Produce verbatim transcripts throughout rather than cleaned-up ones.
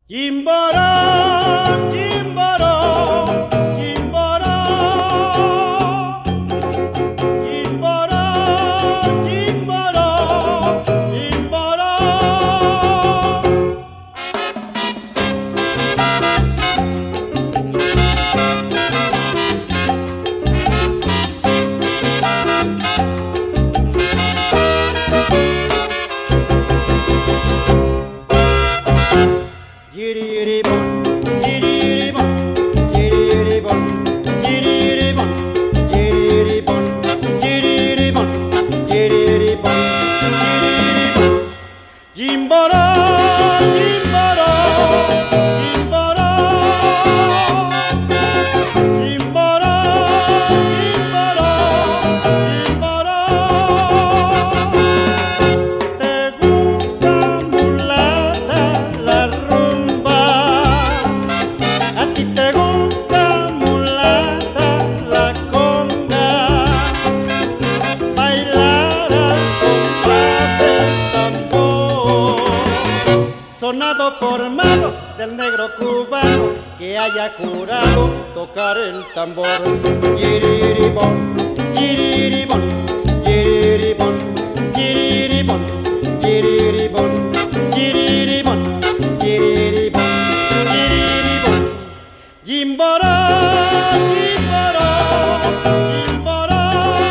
Chimboró, chimboró, chimboró, chimboró, chimboró, chimboró. Yiriribon, yiriribon, yiriribon, yiriribon, yiriribon, yiriribon, yiriribon, yiriribon. Chimboró, chimboró, chimboró, chimboró, chimboró, chimboró. ¿Te gusta, mulata, la rumba? ¿A ti te gusta, mulata, la conga? Bailar al compás del tambor, sonado por manos del negro cubano que haya jurado tocar el tambor. Yiriribon, yiriribon, yiriribon, yiriribon, yiriribon, yiriribon, yiriribon, yiriribon. Chimboró, chimboró, chimboró,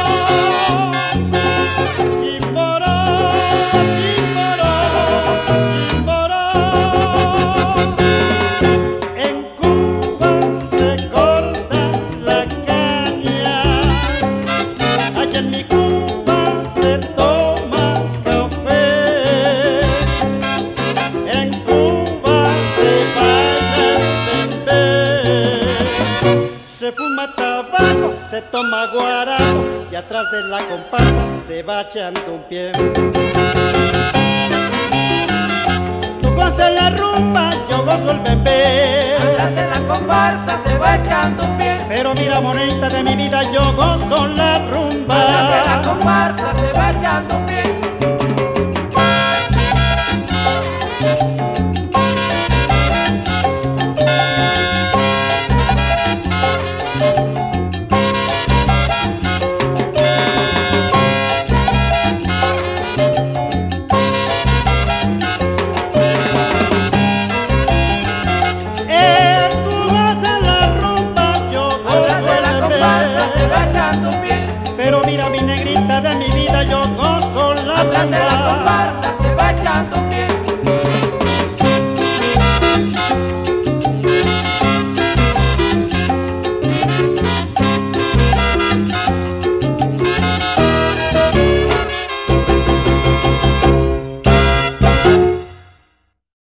chimboró, chimboró, chimboró. En Cuba se corta la caña, allá en mi Cuba se toma café. En Cuba se baila el bembé, se fuma tabaco, se toma guarapo y atrás de la comparsa se va echando un pie. Tú gozas la rumba, yo gozo el bembé. Atrás de la comparsa se va echando un pie. Pero mira, monedita de mi vida, yo gozo la rumba. Atrás de la comparsa se va echando un pie.